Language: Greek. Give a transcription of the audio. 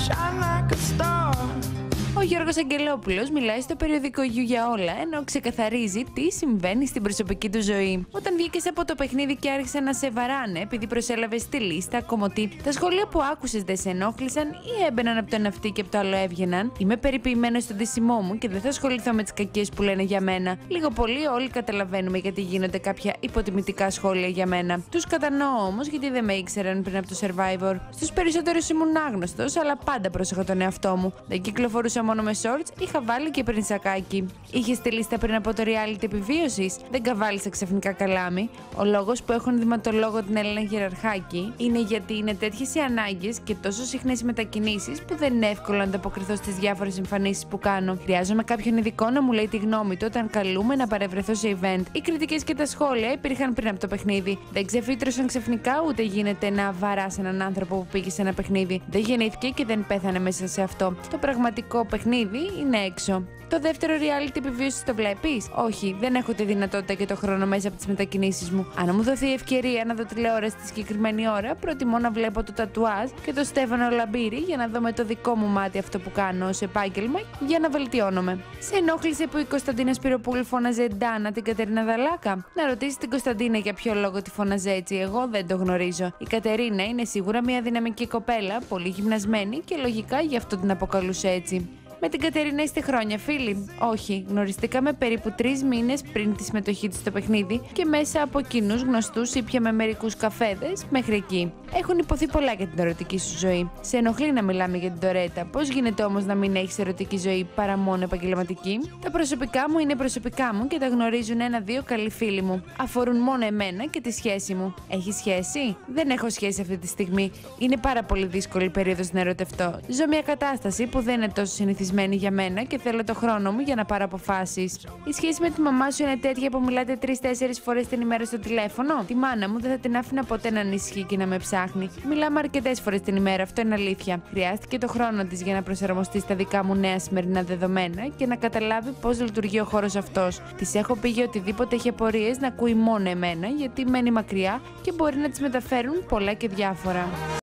shine like a star. Ο Γιώργος Αγγελόπουλος μιλάει στο περιοδικό You για όλα, ενώ ξεκαθαρίζει τι συμβαίνει στην προσωπική του ζωή. Όταν βγήκες από το παιχνίδι και άρχισαν να σε βαράνε επειδή προσέλαβες στη λίστα, κομμωτή, τα σχόλια που άκουσες δεν σε ενόχλησαν ή έμπαιναν από το ένα αυτή και από το άλλο έβγαιναν? Είμαι περιποιημένος στον ντύσιμό μου και δεν θα ασχοληθώ με τις κακίες που λένε για μένα. Λίγο πολύ όλοι καταλαβαίνουμε γιατί γίνονται κάποια υποτιμητικά σχόλια για μένα. Τους κατανοώ όμως γιατί δεν με ήξεραν πριν από το Survivor. Στους περισσότερους ήμουν άγνωστος, αλλά πάντα πρόσεχα τον εαυτό μου. Δεν κυκλοφορούσα μόνο με shorts, είχα βάλει και πριν σακάκι. Είχε τη λίστα πριν από το reality επιβίωσης, δεν καβάλισα ξαφνικά καλάμι. Ο λόγος που έχω ενδυματολόγο την Έλενα Γεραρχάκη είναι γιατί είναι τέτοιες οι ανάγκες και τόσο συχνές οι μετακινήσεις που δεν είναι εύκολο να ανταποκριθώ στις διάφορες εμφανίσεις που κάνω. Χρειάζομαι κάποιον ειδικό να μου λέει τη γνώμη του όταν καλούμε να παρευρεθώ σε event. Οι κριτικές και τα σχόλια υπήρχαν πριν από το παιχνίδι. Δεν ξεφύτρωσαν ξαφνικά, ούτε γίνεται να βαράς έναν άνθρωπο που πήγε σε ένα παιχνίδι. Δεν γεννήθηκε και δεν πέθανε μέσα σε αυτό. Το πραγματικό παιχνίδι είναι έξω. Το δεύτερο reality επιβίωση το βλέπεις? Όχι, δεν έχω τη δυνατότητα και το χρόνο μέσα από τις μετακινήσεις μου. Αν μου δοθεί η ευκαιρία να δω τηλεόραση τη συγκεκριμένη ώρα, προτιμώ να βλέπω το τατουάζ και το Στέφανο Λαμπύρη για να δω με το δικό μου μάτι αυτό που κάνω ως επάγγελμα για να βελτιώνομαι. Σε ενόχλησε που η Κωνσταντίνα Σπυροπούλου φώναζε Ντάνα την Κατερίνα Δαλάκα? Να ρωτήσει την Κωνσταντίνα για ποιο λόγο τη φώναζε έτσι, εγώ δεν το γνωρίζω. Η Κατερίνα είναι σίγουρα μια δυναμική κοπέλα, πολύ γυμνασμένη και λογικά γι' αυτό την αποκαλούσε έτσι. Με την Κατερίνα είστε χρόνια φίλοι? Όχι, γνωριστήκαμε περίπου 3 μήνες πριν τη συμμετοχή της στο παιχνίδι και μέσα από κοινούς γνωστούς ήπιαμε μερικούς καφέδες μέχρι εκεί. Έχουν υποθεί πολλά για την ερωτική σου ζωή. Σε ενοχλεί να μιλάμε για την Τορέτα. Πώς γίνεται όμως να μην έχεις ερωτική ζωή παρά μόνο επαγγελματική? Τα προσωπικά μου είναι προσωπικά μου και τα γνωρίζουν 1-2 καλοί φίλοι μου. Αφορούν μόνο εμένα και τη σχέση μου. Έχεις σχέση? Δεν έχω σχέση αυτή τη στιγμή. Είναι πάρα πολύ δύσκολη η περίοδος να ερωτευτώ. Ζω μια κατάσταση που δεν είναι τόσο συνηθισμένη για μένα και θέλω το χρόνο μου για να πάρω αποφάσεις. Η σχέση με τη μαμά σου είναι τέτοια που μιλάτε 3-4 φορές την ημέρα στο τηλέφωνο? Τη μάνα μου δεν θα την άφηνα ποτέ να ανησυχεί και να με ψάχνει. Μιλάμε αρκετές φορές την ημέρα, αυτό είναι αλήθεια. Χρειάστηκε το χρόνο της για να προσαρμοστεί στα δικά μου νέα σημερινά δεδομένα και να καταλάβει πώς λειτουργεί ο χώρος αυτός. Της έχω πει για οτιδήποτε έχει απορίες να ακούει μόνο εμένα, γιατί μένει μακριά και μπορεί να τις μεταφέρουν πολλά και διάφορα.